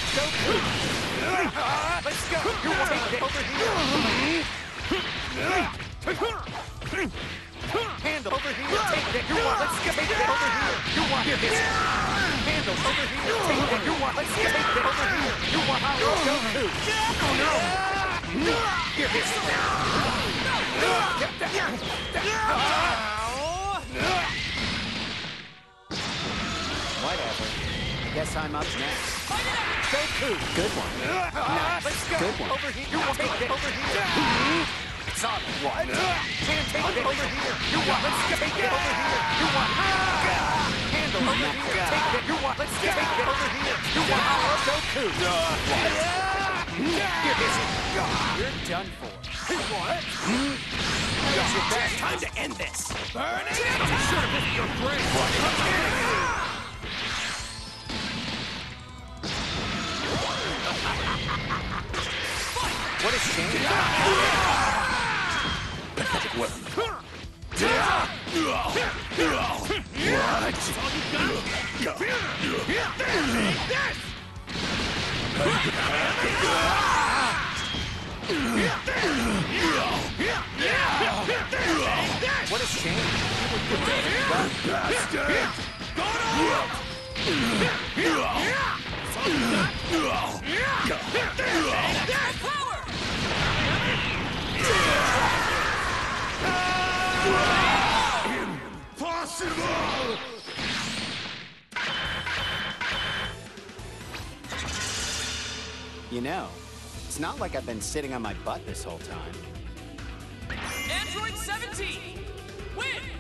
Goku! Let's go! You want it over here! Handle over here! Take that! You want! Let's go! Take that over here! You want this! Handle over here! Take that! You want! Let's go! Take that over here! You want Goku! Oh no! Give this! Whatever. I guess I'm up next. Goku! Good one. Let's go! Good one. Over here! You want take that over here! It's on. What? Can't take that over here! You want? Let's go! Take that over here! You want? Handle over here! Take that! You want? Let's go! Take that over here! You want? Goku! What? Give this! You're done for. What? It's your best time to end this. Burn it! I'm sure to visit your grave. What is changing? What? What has changed? Impossible! You know, it's not like I've been sitting on my butt this whole time. Android 17, win!